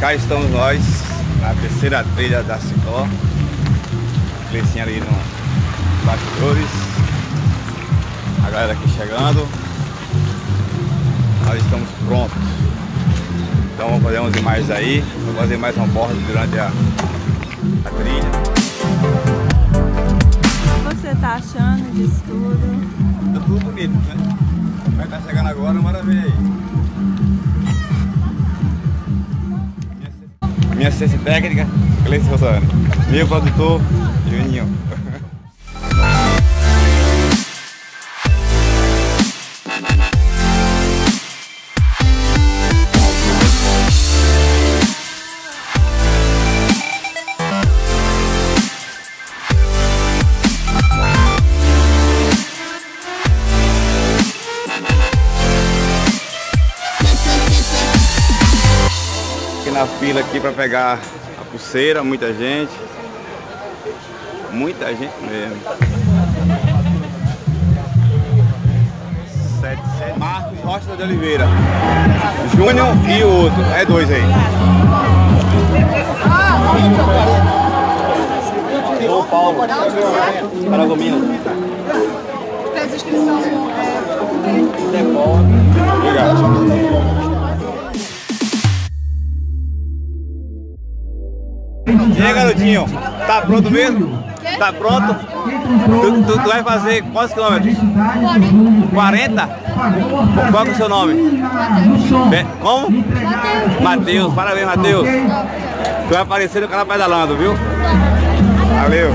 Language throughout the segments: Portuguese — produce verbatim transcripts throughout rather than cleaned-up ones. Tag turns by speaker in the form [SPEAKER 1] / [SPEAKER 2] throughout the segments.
[SPEAKER 1] cá estamos nós, na terceira trilha da Cicló. Cleicinho ali no bastidores. A galera aqui chegando. Nós estamos prontos. Então vamos fazer umas imagens aí. Vamos fazer mais um bordo durante a, a trilha.
[SPEAKER 2] O que você tá achando disso tudo?
[SPEAKER 1] Tá tudo bonito, né? Vai estar chegando agora, bora ver aí. Minha assistência técnica, Cleicinho Rosane. Meu produtor, Juninho. Na fila aqui para pegar a pulseira, muita gente, muita gente mesmo. Sete, sete. Marcos Rocha de Oliveira, Júnior e o outro, é dois aí. Ô Paulo, Paragomino.
[SPEAKER 3] Fez inscrição no
[SPEAKER 1] Obrigado. E aí, garotinho, tá pronto mesmo? Tá pronto? Tu, tu, tu vai fazer quantos quilômetros? quarenta? Qual é o seu nome? Be Como? Matheus, parabéns, Matheus. Tu vai aparecer no canal Pedalando, viu? Valeu.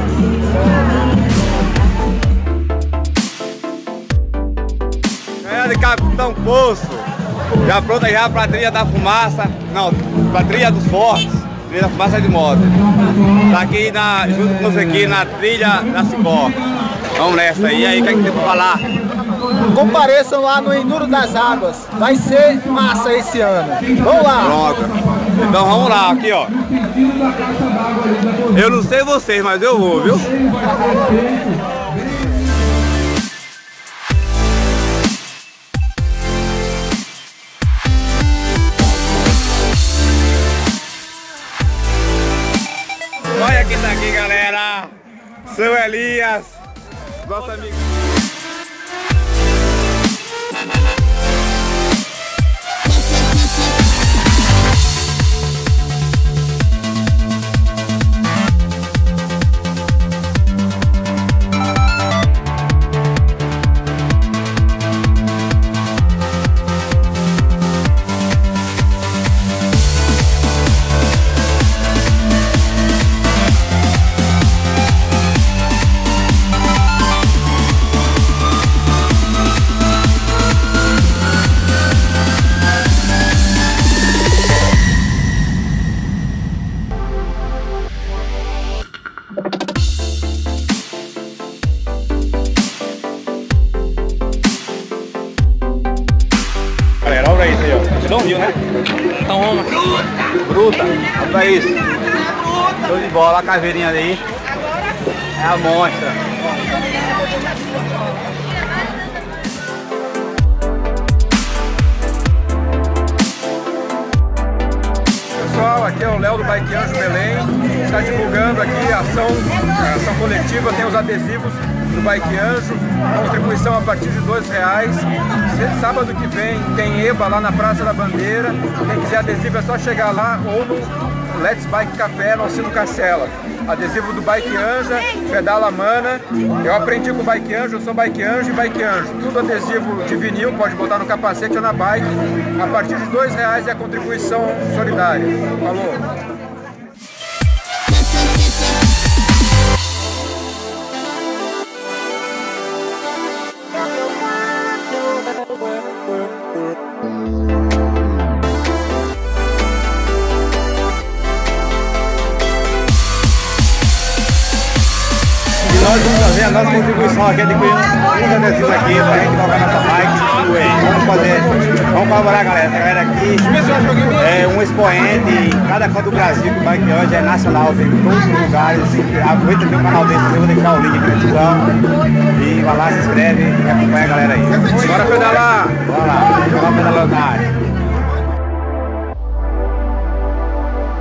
[SPEAKER 1] É de Capitão Poço. Já pronta já pra trilha da fumaça. Não, pra trilha dos fortes. Da fumaça de moto. Tá aqui na, junto com você aqui na trilha da Cicló. Vamos nessa aí. E aí, o que é que tem pra falar?
[SPEAKER 4] Compareçam lá no Enduro das Águas. Vai ser massa esse ano. Vamos lá.
[SPEAKER 1] Pronto. Então vamos lá, aqui ó. Eu não sei vocês, mas eu vou, viu? Olha quem tá aqui, galera! Seu Elias, nosso amigo. Galera, olha isso aí, ó. Você não viu, né? Então vamos. Bruta. Olha isso. Show de bola, a caveirinha ali. É a monstra.
[SPEAKER 5] Pessoal, aqui é o Léo do Bike Anjo Belém. Está divulgando aqui a ação, a ação coletiva, tem os adesivos do Bike Anjo, contribuição a partir de dois reais. Sábado que vem tem EBA lá na Praça da Bandeira. Quem quiser adesivo é só chegar lá ou no Let's Bike Café, no Alcino Castela. Adesivo do Bike Anja, Pedala Mana. Eu aprendi com o Bike Anjo, eu sou Bike Anjo e Bike Anjo. Tudo adesivo de vinil, pode botar no capacete ou na bike. A partir de dois reais é a contribuição solidária. Falou!
[SPEAKER 1] Nós vamos fazer a nossa contribuição aqui, adquirindo uns adesivos aqui pra gente colocar na nossa bike. Vamos fazer, vamos colaborar, galera. Essa galera aqui é um expoente em cada canto do Brasil, que o Bike Anjo é nacional, tem em todos os lugares. Aproveita o canal dele, eu vou deixar o link aqui na descrição. E vai lá, se inscreve e acompanha a galera aí.
[SPEAKER 5] Bora pedalar!
[SPEAKER 1] Bora lá, vamos pedalar na área.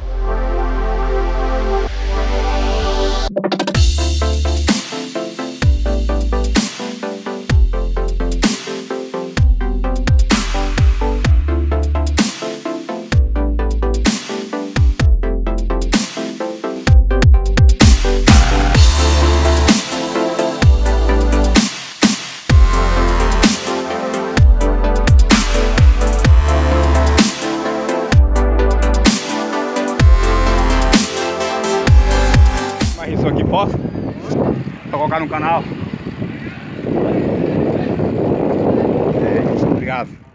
[SPEAKER 1] colocar no canal. É, obrigado.